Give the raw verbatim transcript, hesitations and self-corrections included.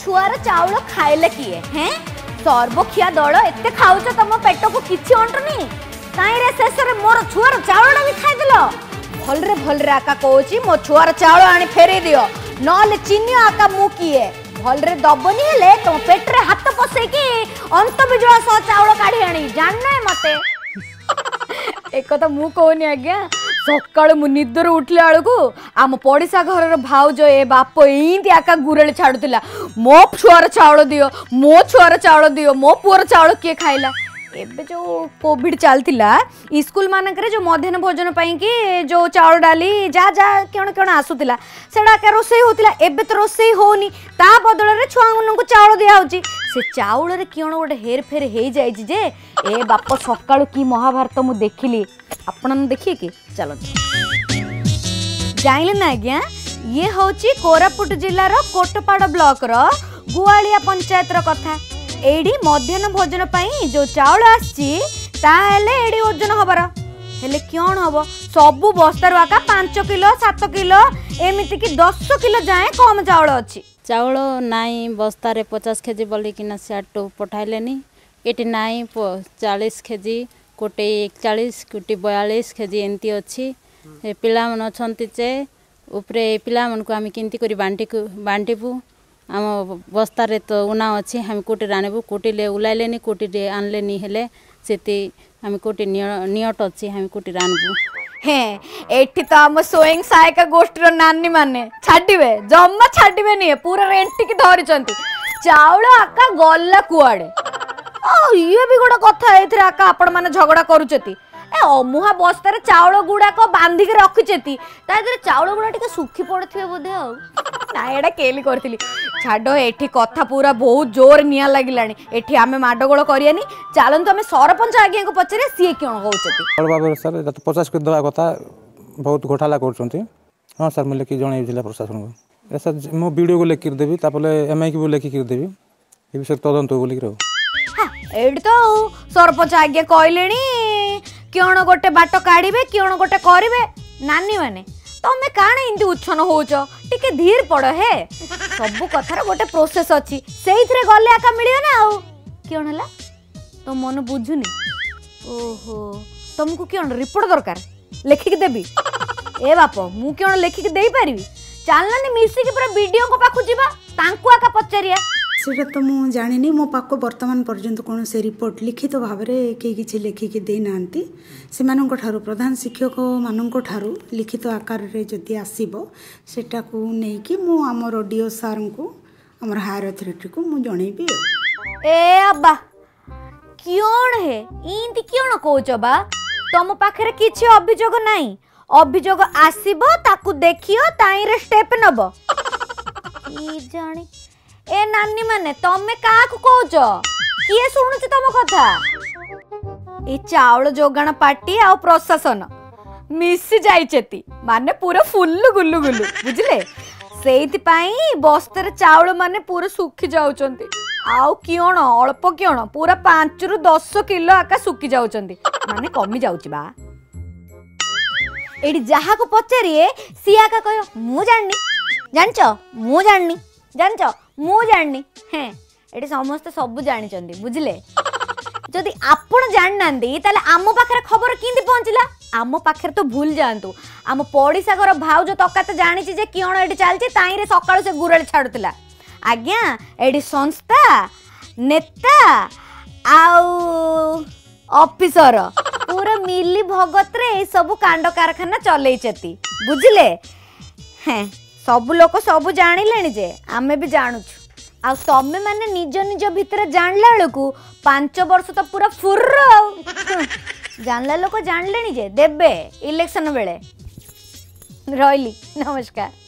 छुआर चाउल खाइले किए हैं सर्वखिया दल एते खाउछ तम पेट को किछि अंटनी काई रे शेष रे मोर छुआर चाउल भी खाइ देलो भल रे भल रे आका कहूची मो छुआर चाउल आनी फेरे दियो नले चिन्नी आका मु किए भल रे दबनी हेले तुम पेट रे हाथ पसे की अंत बिजला सह चाउल काढी आनी जानना मते एक तो मु कहनी आज्ञा सकाल मु निदर उठले आलू आम पड़िशा घर भाउज ए बाप एमती आका गुरेल छाड़ुला मो छुआर चाउल दियो मो छुआर चाउल दियो मो पुअर चाउल किए खाइला एबे जो कोविड चलतिला स्कूल मानकरे जो मध्याह्न भोजन पाई कि जो चाउल डाली जा जा केण केण आसुतिला सेडा के रोसई होतिला एबे तो रोसई होनी ता बदल रे छुआ को चाउल दिया होची से चाउल रे केण गोटे हेर फेर हे जाई जे ए बाप सकाळु की महाभारत मु देखिली आपण देखिए कि चलो जाइले ना आज्ञा ये होची कोरापुट जिल्लार कोटपाड़ ब्लॉक रो गुआलिया पंचायत रो कथा एडी मध्याह्न भोजन पाई जो चाउल आछि ताहेले एडी ओजन हबर हेले क्यों हब सबु बस्तार आका पाँच किलो सात किलो एमिति कि दस किलो जाए कम चाउल अछि चाउल नाई बस्तारे पचास केजी बोली कि सियाटू पठाइलेनी एटी नाई चालीस केजी कोटे एकचालीस कोटे बयालीस केजी एमती अच्छी पिला मन अछंती चे उपरे पिला मन को आम केमती करी बांटी बांटीबू आम बस्तारे तो उना अच्छी हम कोटी राणबू कोटी ले उलाइलेनी कोटी रे आनलेनी हेले सेती हम कोटी नियट अच्छी हम कोटी राणबू हे एठी तो आम स्वयं सहायक गोष्ठी नानी माने छाड़िबे जम्मा छाड़िबे नहीं पूरा रेंटी की धरिचंती चाउल आका गल्ला कुआडे ये भी गोटे कथा एथिरे आका आपण माने झगड़ा करूचती ए अमुहा बस्तार चाउल गुड़ाक बांधिक रखिचेती तादरे चाउल गुड़ा टिके सुखी पड़थिबे बोधे आ ना एडा केली करथिली छाडो एठी कथा पूरा बहुत जोर निया लागिलानी एठी आमे माडगोळ करियानी चालंतु आमे सरपंच आज्ञा को पचरे सी क्यों होउचती और बाबा सर त पचास के दवा कथा बहुत घोटाला करचंती हां सर मैं लेके जणे जिला प्रशासन को सर मो वीडियो को लेके देबी तापले एमआई को लेके कर देबी ए विषय तदंत बोली रहो हां एड तो सरपंच आज्ञा कहलेनी क्यों गोटे बाट काढ़े क्यों गोटे करे नानी माने तमें काण इंदी उच्छन होच टिके धीर पड़ हे सब कथार गोटे प्रोसेस अच्छी से गले आका मिलियो ना आउ क्यों हला तो मन बुझुनी ओहो तुमको क्यों रिपोर्ट दरकार लेखिक देबी ए बाप मु क्यों लेखिक दे पारि चलना मिसिक पूरा वीडियो को पाखु जीवा तांकु आका पचारिया सेटा तो मु जानिनी मो पाको वर्तमान पर्यंत कौन से रिपोर्ट लिखित भाव में कई किसी लेखिकी दे नांती से मानक ठारू प्रधान शिक्षक मानक ठारू लिखित आकार रे जदि आसीबो सेटा को नहीं कि मु हमर डीओ सर को हमर हायर अथॉरिटी को मु जणेबी ए अब्बा क्यों है इंती क्यों कहूच बा तुम पाखरे किछि अभियोग नाही अभियोग आसीबो ताकू देखियो ताई रे स्टेप नबो की जानी ए नानी माने तमे काकू कहूच किए सुनुच तुम कथा ए चाउल जोगाण पार्टी आ प्रशासन मिसी जाइचेती माने पूरा फुल्लु गुल्लु गुल्लु बुझले सेइति पाई बस्तर चाउल माने पूरा सुखी जाउचंती आउ कियोण अल्प कियोण पूरा पाँच रु दस किलो आका सुखी जाउचंती माने कमी जाउची बा एडी जहा को पचारिए सी आका कयो मु जाननी जानचो मु जाननी जानचो मु जाननी हैं एटी समस्त सब जानी चंदी बुझले जदि आपण जान नांदी ताले आमो पाखरे खबर किंदी पहुंचला आमो पाखरे तो भूल जांतु आम पड़िशा घर भाउज तकात जानी जे कियोण एटी चलची ताई रे सकाळ से गुरल छाडुतला आज्ञा एटी संस्था नेता आउ ऑफिसर पूरा मिली भगत रे सब कांड कारखाना चलैचती बुझले हैं सब लोक सब जानिले जे आमे भी जानुछु आ तमे माने निज निज भितर जानला बेलकू पांच वर्ष तो पूरा फुर्र जानला लोक जानले जे देबे इलेक्शन बेले रहिली नमस्कार।